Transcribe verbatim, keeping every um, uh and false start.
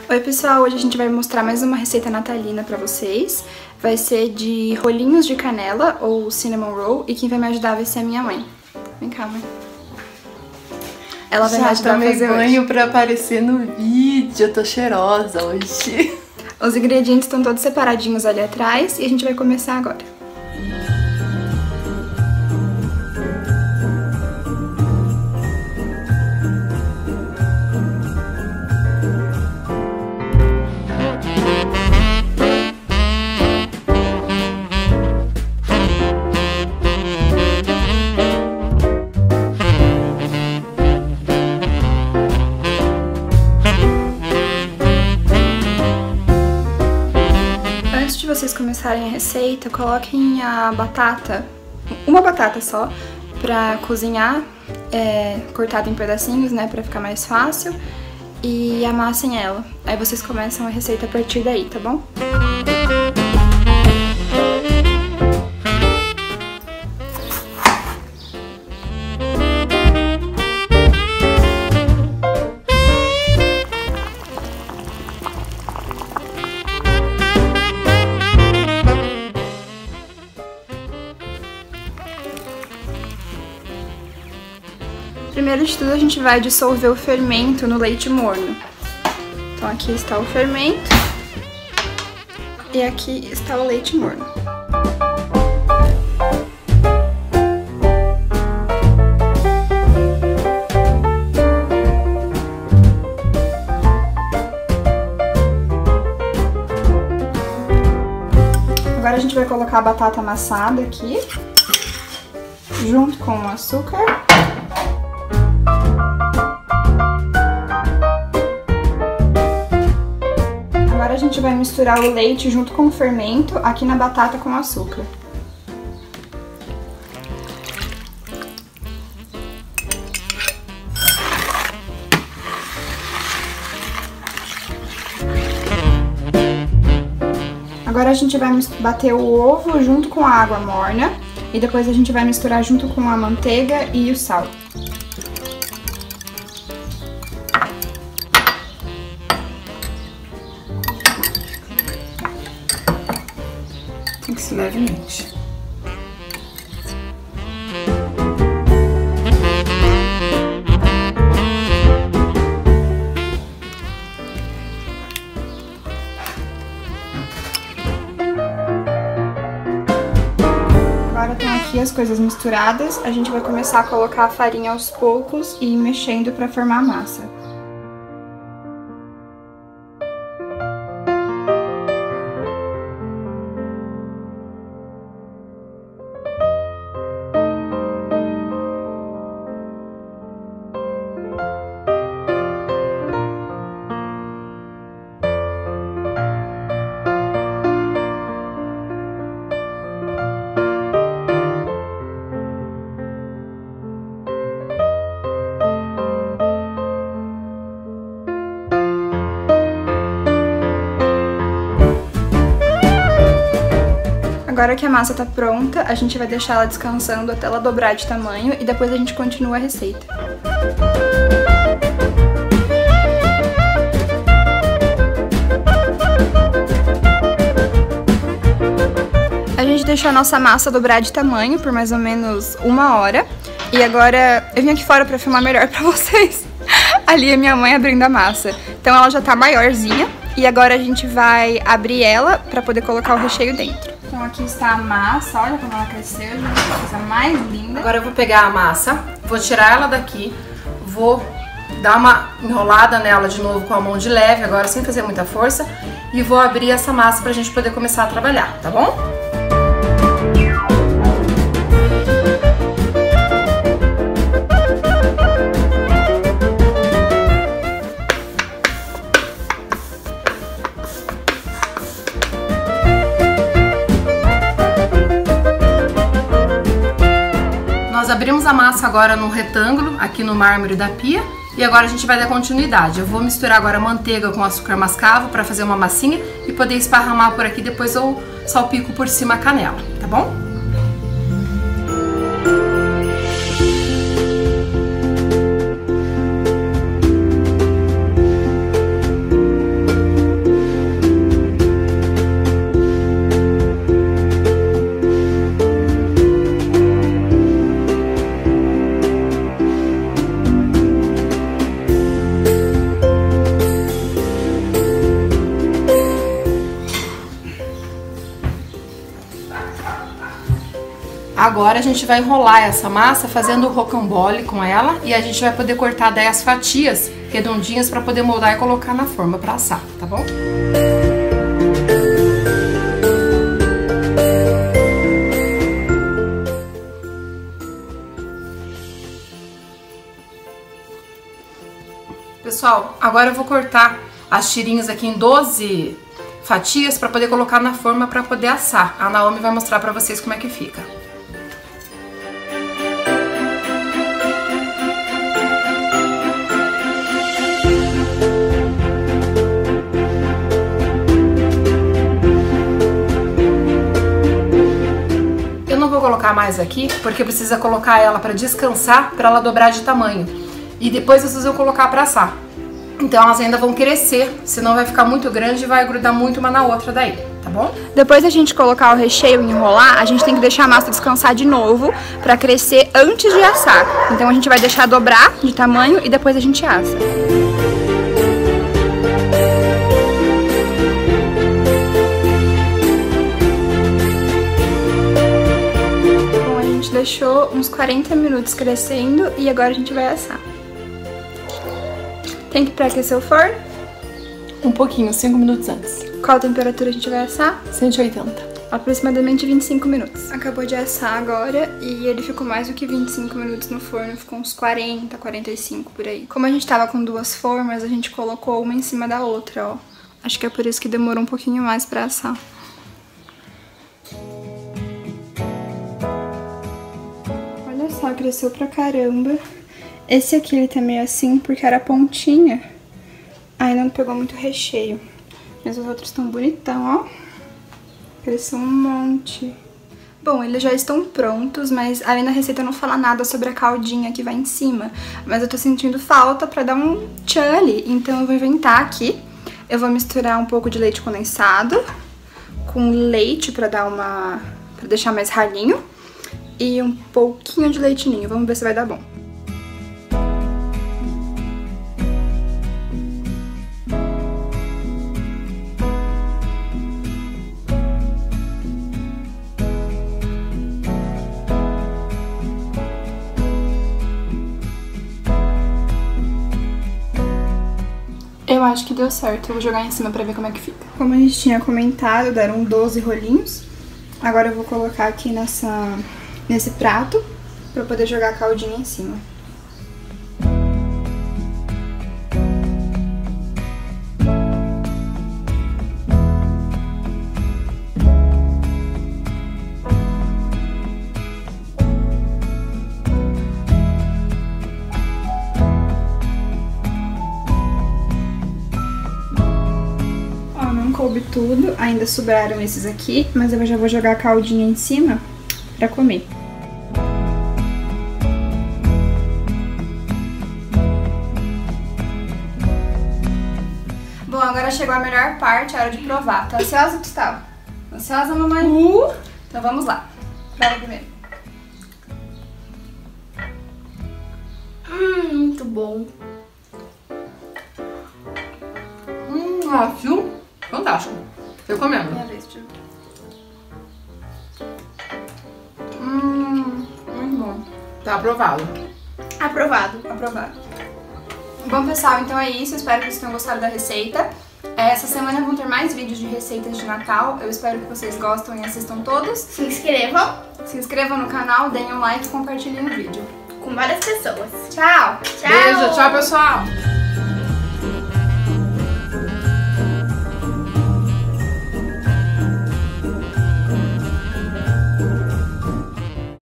Oi pessoal, hoje a gente vai mostrar mais uma receita natalina pra vocês. Vai ser de rolinhos de canela, ou cinnamon roll, e quem vai me ajudar vai ser a minha mãe. Vem cá, mãe. Ela vai Já me ajudar a fazer banho hoje. pra aparecer no vídeo, eu tô cheirosa hoje. Os ingredientes estão todos separadinhos ali atrás e a gente vai começar agora. Antes de vocês começarem a receita, coloquem a batata, uma batata só, pra cozinhar, é, cortada em pedacinhos, né, pra ficar mais fácil, e amassem ela. Aí vocês começam a receita a partir daí, tá bom? Primeiro de tudo, a gente vai dissolver o fermento no leite morno. Então aqui está o fermento e aqui está o leite morno. Agora a gente vai colocar a batata amassada aqui, junto com o açúcar. Agora a gente vai misturar o leite junto com o fermento aqui na batata com açúcar. Agora a gente vai bater o ovo junto com a água morna e depois a gente vai misturar junto com a manteiga e o sal. Tem que ser levemente. Agora estão aqui as coisas misturadas, a gente vai começar a colocar a farinha aos poucos e ir mexendo para formar a massa. Agora que a massa tá pronta, a gente vai deixar ela descansando até ela dobrar de tamanho e depois a gente continua a receita. A gente deixou a nossa massa dobrar de tamanho por mais ou menos uma hora. E agora eu vim aqui fora pra filmar melhor pra vocês. Ali é minha mãe abrindo a massa. Então ela já tá maiorzinha. E agora a gente vai abrir ela pra poder colocar o recheio dentro. Então aqui está a massa, olha como ela cresceu, gente, a coisa mais linda. Agora eu vou pegar a massa, vou tirar ela daqui, vou dar uma enrolada nela de novo com a mão de leve, agora sem fazer muita força, e vou abrir essa massa pra gente poder começar a trabalhar, tá bom? Nós abrimos a massa agora num retângulo, aqui no mármore da pia, e agora a gente vai dar continuidade. Eu vou misturar agora a manteiga com açúcar mascavo para fazer uma massinha e poder esparramar por aqui, depois eu salpico por cima a canela, tá bom? Agora a gente vai enrolar essa massa fazendo o rocambole com ela e a gente vai poder cortar daí as fatias redondinhas para poder moldar e colocar na forma para assar, tá bom? Pessoal, agora eu vou cortar as tirinhas aqui em doze fatias para poder colocar na forma para poder assar. A Naomi vai mostrar para vocês como é que fica. Eu não vou colocar mais aqui porque precisa colocar ela para descansar, para ela dobrar de tamanho. E depois vocês vão colocar para assar. Então elas ainda vão crescer, senão vai ficar muito grande e vai grudar muito uma na outra daí, tá bom? Depois da gente colocar o recheio e enrolar, a gente tem que deixar a massa descansar de novo pra crescer antes de assar. Então a gente vai deixar dobrar de tamanho e depois a gente assa. Bom, a gente deixou uns quarenta minutos crescendo e agora a gente vai assar. Tem que pré-aquecer o forno? Um pouquinho, cinco minutos antes. Qual temperatura a gente vai assar? cento e oitenta. Aproximadamente vinte e cinco minutos. Acabou de assar agora e ele ficou mais do que vinte e cinco minutos no forno, ficou uns quarenta, quarenta e cinco por aí. Como a gente tava com duas formas, a gente colocou uma em cima da outra, ó. Acho que é por isso que demorou um pouquinho mais pra assar. Olha só, cresceu pra caramba. Esse aqui ele tá meio assim porque era pontinha, aí não pegou muito recheio. Mas os outros estão bonitão, ó. Cresceu um monte. Bom, eles já estão prontos, mas além da receita não fala nada sobre a caldinha que vai em cima. Mas eu tô sentindo falta pra dar um tchan ali, então eu vou inventar aqui. Eu vou misturar um pouco de leite condensado com leite pra dar uma... pra deixar mais ralinho. E um pouquinho de leite ninho, vamos ver se vai dar bom. Eu acho que deu certo, eu vou jogar em cima pra ver como é que fica. Como a gente tinha comentado, deram doze rolinhos. Agora eu vou colocar aqui nessa, nesse prato pra poder jogar a caldinha em cima. Coube tudo, ainda sobraram esses aqui, mas eu já vou jogar a caldinha em cima pra comer. Bom, agora chegou a melhor parte, a hora de provar. Tá ansiosa, Gustavo? Ansiosa, mamãe? Uh! Então vamos lá. Prova primeiro. Hum, muito bom. Hum, macio. Fantástico. Eu comendo. Minha vez, tio. Hum, muito bom. Tá aprovado. Aprovado, aprovado. Bom, pessoal, então é isso. Espero que vocês tenham gostado da receita. Essa semana vão ter mais vídeos de receitas de Natal. Eu espero que vocês gostem e assistam todos. Se inscrevam. Se inscrevam no canal, deem um like e compartilhem o vídeo. Com várias pessoas. Tchau! Tchau! Beijo, tchau, pessoal!